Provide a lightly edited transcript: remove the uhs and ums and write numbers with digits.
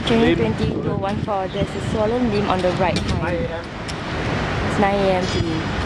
Training 20 to 14. There's a swollen limb on the right hind. It's 9 AM today.